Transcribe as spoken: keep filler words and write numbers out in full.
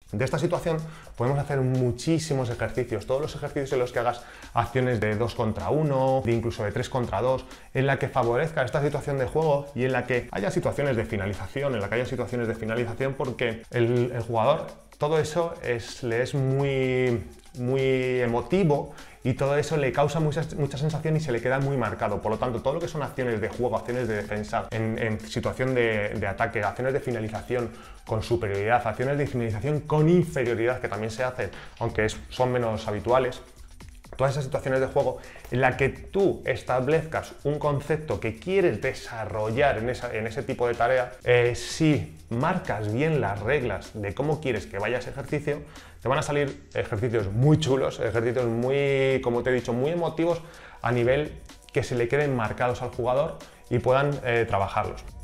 De esta situación podemos hacer muchísimos ejercicios, todos los ejercicios en los que hagas acciones de dos contra uno, de incluso de tres contra dos, en la que favorezca esta situación de juego y en la que haya situaciones de finalización, en la que haya situaciones de finalización porque el, el jugador, todo eso es, le es muy, muy emotivo y todo eso le causa mucha, mucha sensación y se le queda muy marcado. Por lo tanto, todo lo que son acciones de juego, acciones de defensa, en, en situación de, de ataque, acciones de finalización con superioridad, acciones de finalización con inferioridad, que también se hacen, aunque es, son menos habituales, todas esas situaciones de juego en la que tú establezcas un concepto que quieres desarrollar en, esa, en ese tipo de tarea, eh, si marcas bien las reglas de cómo quieres que vaya ese ejercicio, te van a salir ejercicios muy chulos, ejercicios muy, como te he dicho, muy emotivos a nivel que se le queden marcados al jugador y puedan eh, trabajarlos.